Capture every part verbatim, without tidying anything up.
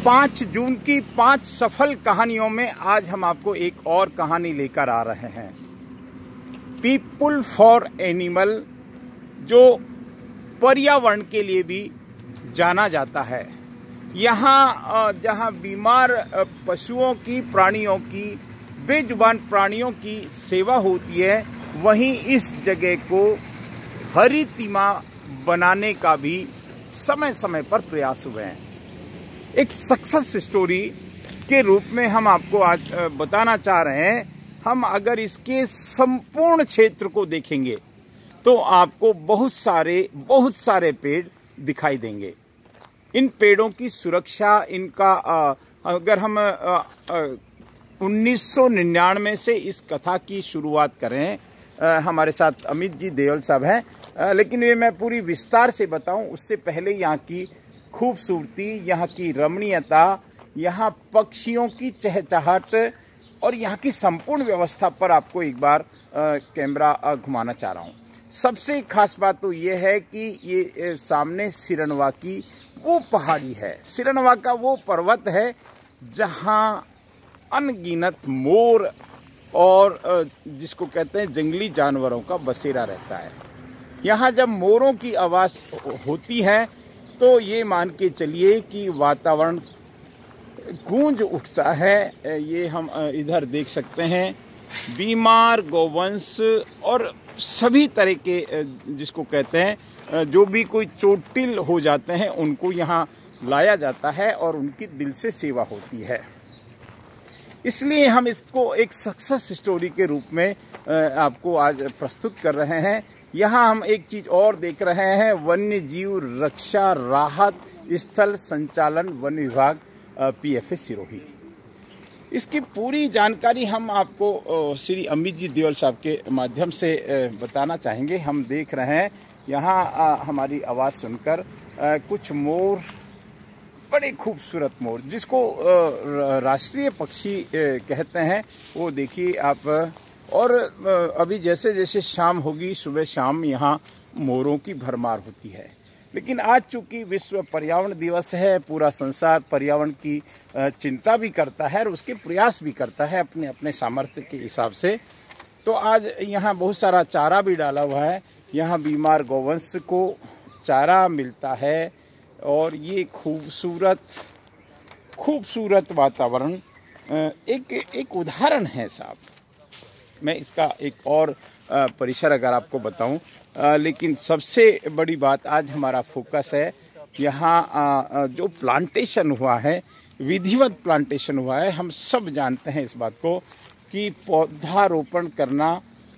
पाँच जून की पांच सफल कहानियों में आज हम आपको एक और कहानी लेकर आ रहे हैं। पीपुल फॉर एनिमल, जो पर्यावरण के लिए भी जाना जाता है। यहाँ जहाँ बीमार पशुओं की, प्राणियों की, बेजुबान प्राणियों की सेवा होती है, वहीं इस जगह को हरितिमा बनाने का भी समय समय पर प्रयास हुए हैं। एक सक्सेस स्टोरी के रूप में हम आपको आज बताना चाह रहे हैं। हम अगर इसके संपूर्ण क्षेत्र को देखेंगे तो आपको बहुत सारे बहुत सारे पेड़ दिखाई देंगे। इन पेड़ों की सुरक्षा, इनका आ, अगर हम उन्नीस सौ निन्यानवे से इस कथा की शुरुआत करें, आ, हमारे साथ अमित जी देओल साहब हैं, आ, लेकिन ये मैं पूरी विस्तार से बताऊं उससे पहले यहाँ की खूबसूरती, यहाँ की रमणीयता, यहाँ पक्षियों की चहचहाट और यहाँ की संपूर्ण व्यवस्था पर आपको एक बार आ, कैमरा घुमाना चाह रहा हूँ। सबसे खास बात तो ये है कि ये सामने सिरनवा की वो पहाड़ी है, सिरनवा का वो पर्वत है जहाँ अनगिनत मोर और जिसको कहते हैं जंगली जानवरों का बसेरा रहता है। यहाँ जब मोरों की आवाज़ होती है तो ये मान के चलिए कि वातावरण गूंज उठता है। ये हम इधर देख सकते हैं, बीमार गौवंश और सभी तरह के जिसको कहते हैं जो भी कोई चोटिल हो जाते हैं उनको यहाँ लाया जाता है और उनकी दिल से सेवा होती है। इसलिए हम इसको एक सक्सेस स्टोरी के रूप में आपको आज प्रस्तुत कर रहे हैं। यहाँ हम एक चीज़ और देख रहे हैं, वन्य जीव रक्षा राहत स्थल संचालन वन विभाग पी एफ ए सिरोही। इसकी पूरी जानकारी हम आपको श्री अमित जी देओल साहब के माध्यम से बताना चाहेंगे। हम देख रहे हैं यहाँ हमारी आवाज़ सुनकर कुछ मोर, बड़े खूबसूरत मोर जिसको राष्ट्रीय पक्षी कहते हैं, वो देखिए आप। और अभी जैसे जैसे शाम होगी, सुबह शाम यहाँ मोरों की भरमार होती है। लेकिन आज चूँकि विश्व पर्यावरण दिवस है, पूरा संसार पर्यावरण की चिंता भी करता है और उसके प्रयास भी करता है अपने अपने सामर्थ्य के हिसाब से। तो आज यहाँ बहुत सारा चारा भी डाला हुआ है। यहाँ बीमार गौवंश को चारा मिलता है और ये खूबसूरत खूबसूरत वातावरण एक एक उदाहरण है साहब। मैं इसका एक और परिसर अगर आपको बताऊं, लेकिन सबसे बड़ी बात आज हमारा फोकस है यहाँ जो प्लांटेशन हुआ है, विधिवत प्लांटेशन हुआ है। हम सब जानते हैं इस बात को कि पौधारोपण करना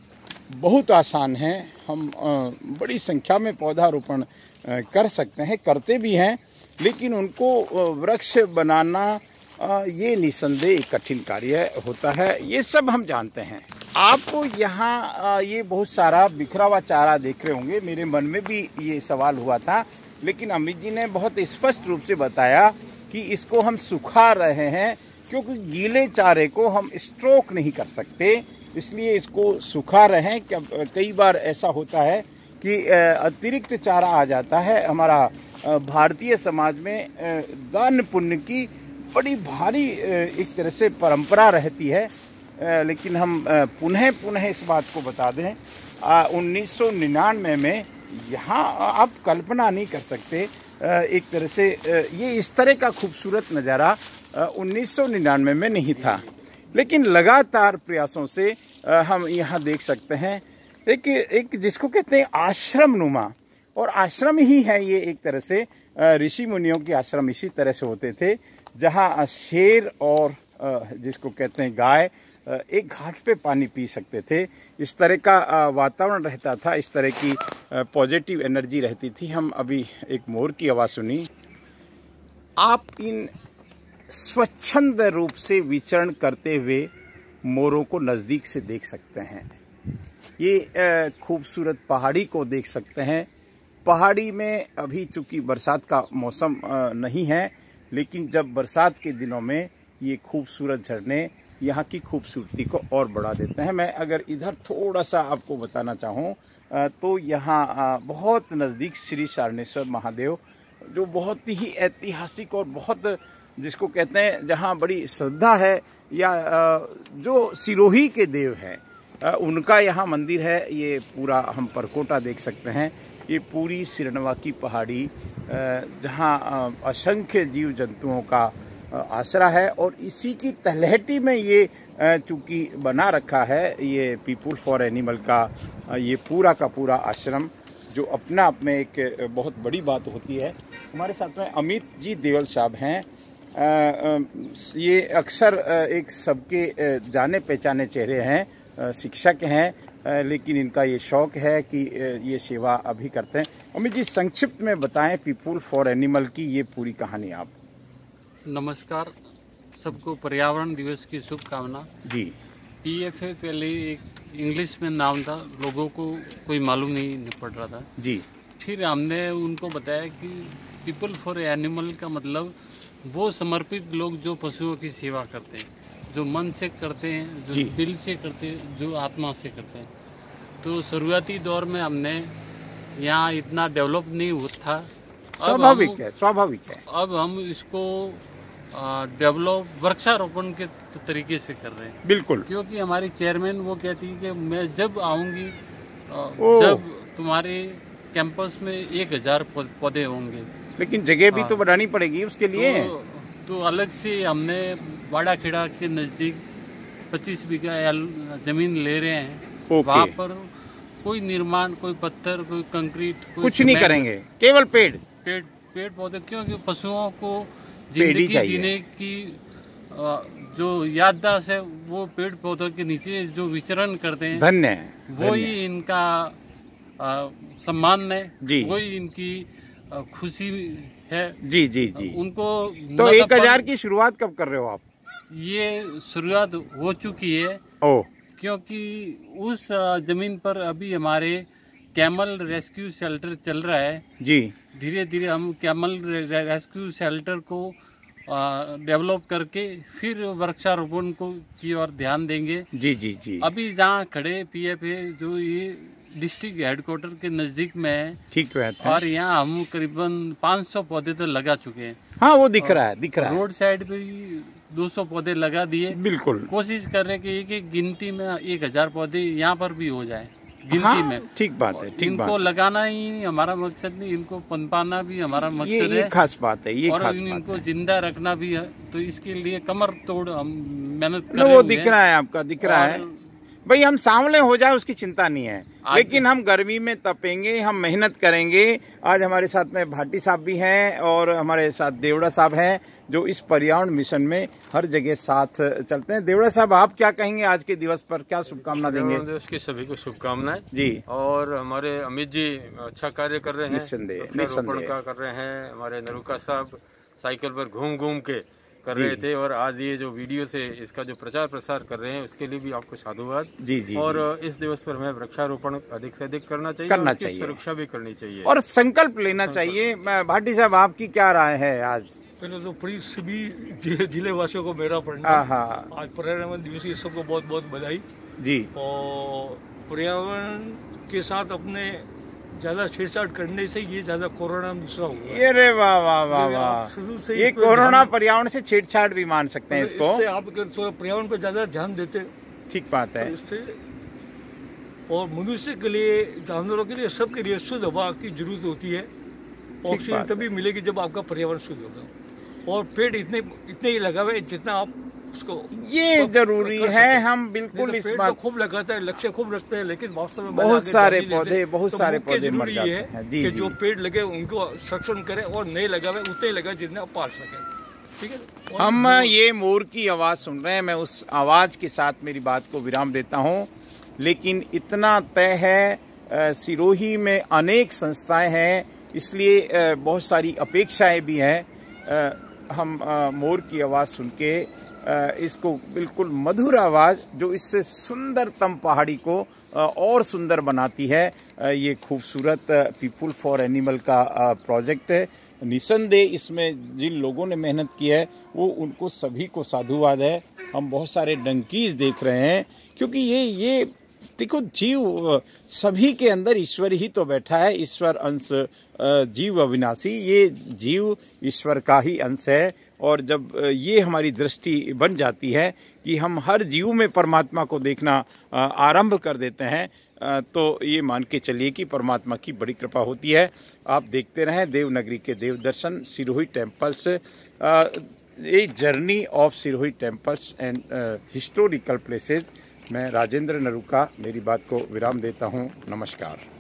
बहुत आसान है। हम बड़ी संख्या में पौधारोपण कर सकते हैं, करते भी हैं, लेकिन उनको वृक्ष बनाना ये निसंदेह कठिन कार्य होता है। ये सब हम जानते हैं। आप यहाँ ये बहुत सारा बिखरा हुआ चारा देख रहे होंगे। मेरे मन में भी ये सवाल हुआ था, लेकिन अमित जी ने बहुत स्पष्ट रूप से बताया कि इसको हम सुखा रहे हैं क्योंकि गीले चारे को हम स्टोर नहीं कर सकते, इसलिए इसको सुखा रहे हैं। कई बार ऐसा होता है कि अतिरिक्त चारा आ जाता है। हमारा भारतीय समाज में दान पुण्य की बड़ी भारी एक तरह से परंपरा रहती है, लेकिन हम पुनः पुनः इस बात को बता दें, उन्नीस सौ निन्यानवे में यहाँ आप कल्पना नहीं कर सकते एक तरह से ये इस तरह का खूबसूरत नज़ारा उन्नीस सौ निन्यानवे में नहीं था। लेकिन लगातार प्रयासों से हम यहाँ देख सकते हैं एक एक जिसको कहते हैं आश्रम नुमा, और आश्रम ही है ये एक तरह से। ऋषि मुनियों के आश्रम इसी तरह से होते थे, जहाँ शेर और जिसको कहते हैं गाय एक घाट पे पानी पी सकते थे। इस तरह का वातावरण रहता था, इस तरह की पॉजिटिव एनर्जी रहती थी। हम अभी एक मोर की आवाज़ सुनी। आप इन स्वच्छंद रूप से विचरण करते हुए मोरों को नज़दीक से देख सकते हैं। ये खूबसूरत पहाड़ी को देख सकते हैं। पहाड़ी में अभी चूँकि बरसात का मौसम नहीं है, लेकिन जब बरसात के दिनों में ये खूबसूरत झरने यहाँ की खूबसूरती को और बढ़ा देते हैं। मैं अगर इधर थोड़ा सा आपको बताना चाहूँ तो यहाँ बहुत नज़दीक श्री सारणेश्वर महादेव, जो बहुत ही ऐतिहासिक और बहुत जिसको कहते हैं, जहाँ बड़ी श्रद्धा है, या जो सिरोही के देव हैं उनका यहाँ मंदिर है। ये पूरा हम परकोटा देख सकते हैं। ये पूरी सिरनवा की पहाड़ी जहाँ असंख्य जीव जंतुओं का आसरा है, और इसी की तलहटी में ये चूँकि बना रखा है ये पीपुल फॉर एनिमल का ये पूरा का पूरा आश्रम, जो अपना आप में एक बहुत बड़ी बात होती है। हमारे साथ में अमित जी देवल साहब हैं। ये अक्सर एक सबके जाने पहचाने चेहरे हैं, शिक्षक हैं, लेकिन इनका ये शौक़ है कि ये सेवा अभी करते हैं। अमित जी, संक्षिप्त में बताएं पीपुल फॉर एनिमल की ये पूरी कहानी आप। नमस्कार, सबको पर्यावरण दिवस की शुभकामना जी। पीएफए पहले एक इंग्लिश में नाम था, लोगों को कोई मालूम नहीं पड़ रहा था जी। फिर हमने उनको बताया कि पीपल फॉर एनिमल का मतलब वो समर्पित लोग जो पशुओं की सेवा करते हैं, जो मन से करते हैं, जो दिल से करते हैं, जो आत्मा से करते हैं। तो शुरुआती दौर में हमने यहाँ इतना डेवलप नहीं हुआ था। स्वाभाविक है, स्वाभाविक है। अब हम इसको डेवलप वृक्षारोपण के तरीके से कर रहे हैं। बिल्कुल, क्योंकि हमारी चेयरमैन वो कहती है कि मैं जब आऊँगी जब तुम्हारे कैंपस में एक हजार पौधे होंगे। लेकिन जगह भी तो बनानी पड़ेगी उसके लिए। तो, तो अलग से हमने वाड़ा खेड़ा के नज़दीक पच्चीस बीघा जमीन ले रहे हैं। वहाँ पर कोई निर्माण, कोई पत्थर, कोई कंक्रीट, कोई कुछ नहीं करेंगे, केवल पेड़ पेड़ पेड़ पौधे। क्योंकि पशुओं को जिंदगी जीने की जो याददाश्त है वो पेड़ पौधों के नीचे जो विचरण करते हैं, धन्य है, वो ही इनका सम्मान है, वही इनकी खुशी है। जी जी जी। उनको तो एक हजार की शुरुआत कब कर रहे हो आप? ये शुरुआत हो चुकी है। ओ, क्योंकि उस जमीन पर अभी हमारे कैमल रेस्क्यू शेल्टर चल रहा है जी। धीरे धीरे हम कैमल रेस्क्यू शेल्टर को डेवलप करके फिर वृक्षारोपण को की ओर ध्यान देंगे। जी जी जी। अभी जहाँ खड़े पीएफए जो ये डिस्ट्रिक्ट हेडक्वार्टर के नजदीक में है, ठीक है, और यहाँ हम करीबन पाँच सौ पौधे तो लगा चुके हैं। हाँ, वो दिख रहा है, दिख रहा है। रोड साइड पे दो सौ पौधे लगा दिए। बिल्कुल, कोशिश कर रहे हैं कि एक एक गिनती में एक हजार पौधे यहाँ पर भी हो जाए गिनती हाँ, में। ठीक बात है, ठीक बात। इनको लगाना ही हमारा मकसद नहीं, इनको पनपाना भी हमारा मकसद ये, ये है। खास बात है, ये और खास इनको बात है। जिंदा रखना भी है। तो इसके लिए कमर तोड़ हम मेहनत कर रहे हैं। वो दिख रहा है, आपका दिख रहा है भाई। हम सांवले हो जाए उसकी चिंता नहीं है, लेकिन हम गर्मी में तपेंगे, हम मेहनत करेंगे। आज हमारे साथ में भाटी साहब भी हैं और हमारे साथ देवड़ा साहब हैं, जो इस पर्यावरण मिशन में हर जगह साथ चलते हैं। देवड़ा साहब, आप क्या कहेंगे आज के दिवस पर, क्या शुभकामना देंगे? दिवस की सभी को शुभकामनाएं जी। और हमारे अमित जी अच्छा कार्य कर रहे हैं, निस्संदेह, निस्संदेह का कर रहे हैं। हमारे नरुका साहब साइकिल पर घूम घूम के कर रहे थे, और आज ये जो वीडियो से इसका जो प्रचार प्रसार कर रहे हैं उसके लिए भी आपको साधुवाद। जी जी। और जी। इस दिवस पर हमें वृक्षारोपण अधिक से अधिक करना चाहिए, करना और चाहिए, सुरक्षा भी करनी चाहिए और संकल्प लेना चाहिए। भाटी साहब, आपकी क्या राय है? आज पहले तो पूरी सभी जिले वासियों को मेरा प्रणाम। आज पर्यावरण दिवस की सबको बहुत बहुत बधाई जी। और पर्यावरण के साथ अपने ज्यादा छेड़छाड़ करने से ये ज्यादा कोरोना दूसरा हुआ। ये रे वाह वाह वाह वाह, ये कोरोना पर्यावरण से छेड़छाड़ भी मान सकते हैं इसको। इससे आप पर्यावरण पर ज्यादा ध्यान देते, ठीक बात है। इससे और मनुष्य के लिए, जानवरों के लिए, सबके लिए शुद्ध हवा की जरूरत होती है। ऑक्सीजन तभी मिलेगी जब आपका पर्यावरण शुद्ध होगा। और पेड़ इतने इतने ही लगावे जितना आप उसको, ये जरूरी है। हम बिल्कुल इस बात तो खूब लगाता है, लक्ष्य खूब रखते हैं, लेकिन वास्तव में बहुत सारे पौधे बहुत तो सारे पौधे मर जाते हैं। जी, कि जो पेड़ लगे उनको संरक्षण करें, और नहीं लगावे उतने लगाए जितने आप पाल सकें। ठीक है। हम ये मोर की आवाज सुन रहे हैं, मैं उस आवाज के साथ मेरी बात को विराम देता हूँ। लेकिन इतना तय है, सिरोही में अनेक संस्थाएं हैं, इसलिए बहुत सारी अपेक्षाएं भी हैं। हम मोर की आवाज़ सुन के इसको बिल्कुल मधुर आवाज़, जो इससे सुंदरतम पहाड़ी को और सुंदर बनाती है, ये खूबसूरत पीपुल फॉर एनिमल का प्रोजेक्ट है। निसंदेह इसमें जिन लोगों ने मेहनत की है वो उनको सभी को साधुवाद है। हम बहुत सारे डंकीज देख रहे हैं, क्योंकि ये ये देखो, जीव सभी के अंदर ईश्वर ही तो बैठा है, ईश्वर अंश जीव अविनाशी, ये जीव ईश्वर का ही अंश है। और जब ये हमारी दृष्टि बन जाती है कि हम हर जीव में परमात्मा को देखना आरंभ कर देते हैं, तो ये मान के चलिए कि परमात्मा की बड़ी कृपा होती है। आप देखते रहें देवनगरी के देव दर्शन, Sirohi temples, a journey of Sirohi temples and historical places. मैं राजेंद्र नरूका मेरी बात को विराम देता हूँ। नमस्कार।